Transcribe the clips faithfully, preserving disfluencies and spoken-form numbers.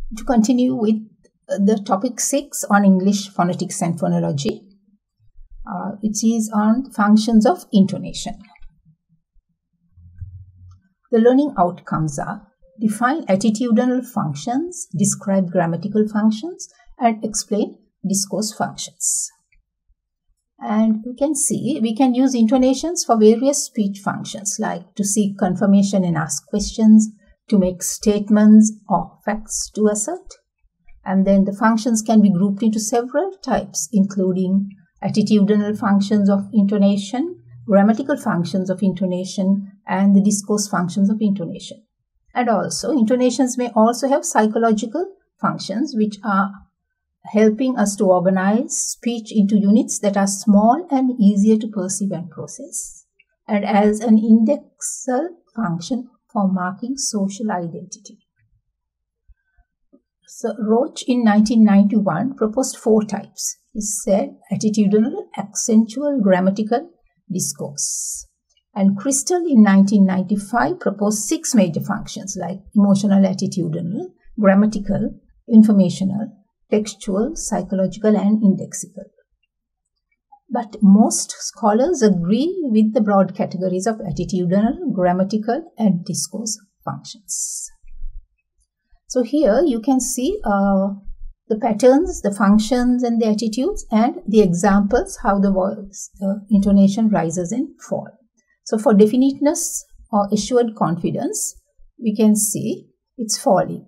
to continue with the topic six on English phonetics and phonology, uh, which is on functions of intonation. The learning outcomes are: define attitudinal functions, describe grammatical functions, and explain discourse functions. And we can see we can use intonations for various speech functions, like to seek confirmation and ask questions, to make statements or facts to assert. And then the functions can be grouped into several types, including attitudinal functions of intonation, grammatical functions of intonation, and the discourse functions of intonation. And also, intonations may also have psychological functions, which are helping us to organize speech into units that are small and easier to perceive and process, and as an indexal function for marking social identity. So, Roach in nineteen ninety-one proposed four types. He said attitudinal, accentual, grammatical, discourse. And Crystal in nineteen ninety-five proposed six major functions like emotional, attitudinal, grammatical, informational, textual, psychological, and indexical. But most scholars agree with the broad categories of attitudinal, grammatical, and discourse functions. So here you can see uh, the patterns, the functions, and the attitudes, and the examples how the voice uh, intonation rises and falls. So for definiteness or assured confidence, we can see it's falling.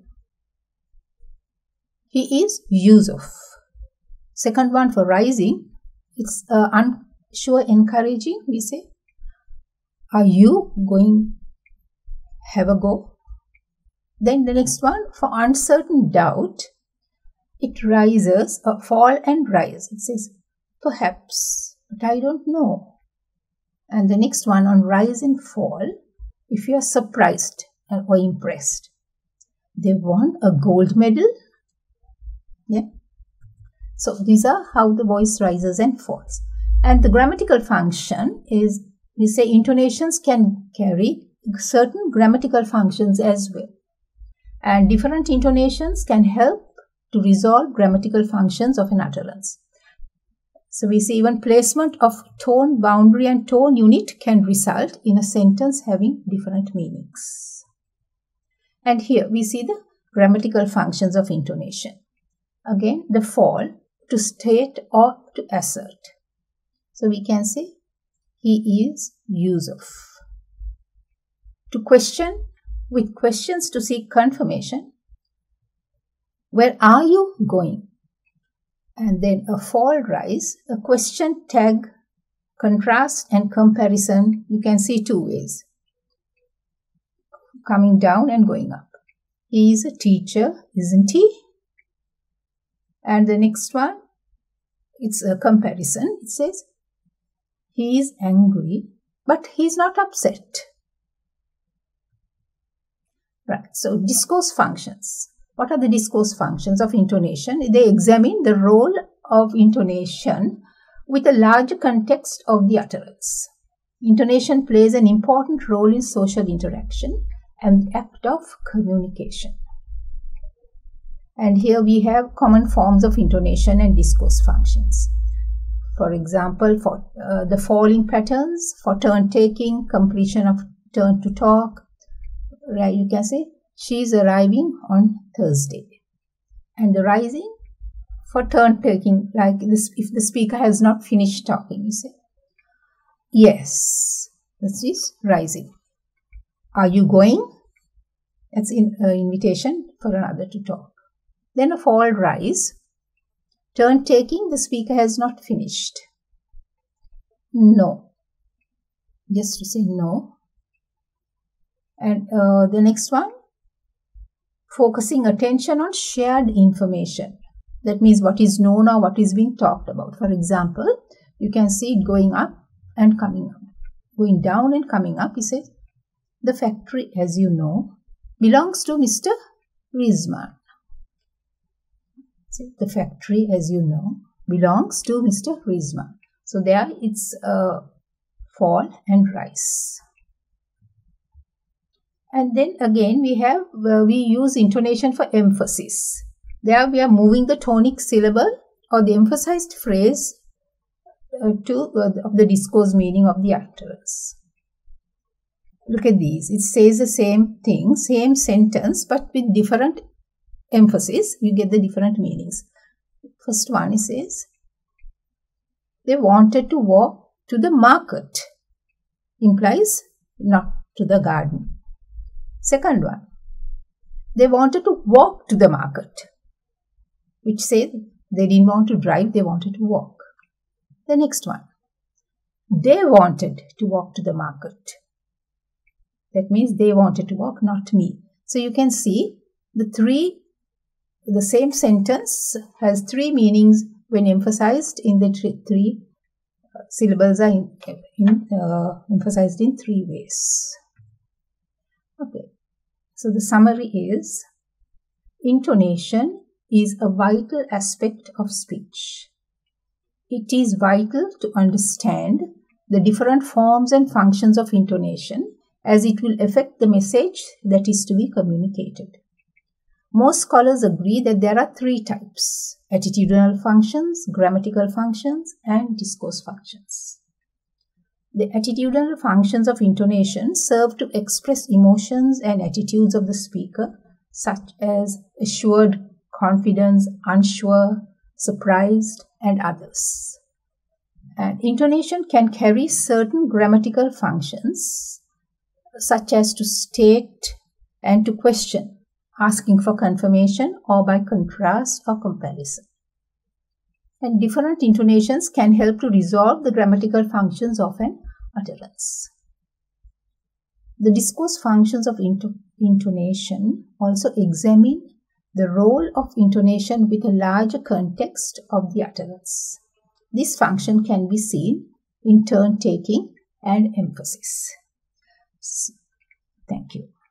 He is use of. Second one for rising, it's uh, unsure, encouraging, we say. Are you going? Have a go. Then the next one for uncertain doubt, it rises, uh, fall and rise. It says perhaps, but I don't know. And the next one on rise and fall, if you are surprised or impressed. They won a gold medal. Yeah. So these are how the voice rises and falls. And the grammatical function is, we say intonations can carry certain grammatical functions as well. And different intonations can help to resolve grammatical functions of an utterance. So we see even placement of tone boundary and tone unit can result in a sentence having different meanings. And here we see the grammatical functions of intonation. Again, the fall, to state or to assert. So we can say, he is use of. To question, with questions to seek confirmation. Where are you going? And then a fall rise, a question tag, contrast and comparison. You can see two ways. Coming down and going up. He is a teacher, isn't he? And the next one, it's a comparison. It says, he is angry, but he is not upset. Right, so discourse functions. What are the discourse functions of intonation? They examine the role of intonation with a larger context of the utterance. Intonation plays an important role in social interaction and the act of communication. And here we have common forms of intonation and discourse functions. For example, for uh, the falling patterns, for turn taking, completion of turn to talk. Right, you can say, she is arriving on Thursday. And the rising, for turn taking, like this, if the speaker has not finished talking, you say, yes, this is rising. Are you going? That's an uh, invitation for another to talk. Then a fall rise, turn taking, the speaker has not finished. No. Just to say no. And uh, the next one, focusing attention on shared information. That means what is known or what is being talked about. For example, you can see it going up and coming up. Going down and coming up, he says, the factory, as you know, belongs to Mister Riesman. The factory, as you know, belongs to Mister Riesman. So there it's uh, fall and rise. And then again we have, uh, we use intonation for emphasis. There we are moving the tonic syllable or the emphasized phrase uh, to uh, of the discourse meaning of the utterance. Look at these. It says the same thing, same sentence, but with different emphasis. We get the different meanings. First one, it says, they wanted to walk to the market. Implies not to the garden. Second one, they wanted to walk to the market, which said they didn't want to drive, they wanted to walk. The next one, they wanted to walk to the market. That means they wanted to walk, not me. So you can see the three, the same sentence has three meanings when emphasized in the three, three syllables are in, in, uh, emphasized in three ways. Okay, so the summary is, intonation is a vital aspect of speech. It is vital to understand the different forms and functions of intonation, as it will affect the message that is to be communicated. Most scholars agree that there are three types: attitudinal functions, grammatical functions, and discourse functions. The attitudinal functions of intonation serve to express emotions and attitudes of the speaker, such as assured, confidence, unsure, surprised, and others. And intonation can carry certain grammatical functions, such as to state and to question, asking for confirmation or by contrast or comparison. And different intonations can help to resolve the grammatical functions of an utterance. The discourse functions of into intonation also examine the role of intonation with a larger context of the utterance. This function can be seen in turn taking and emphasis. Thank you.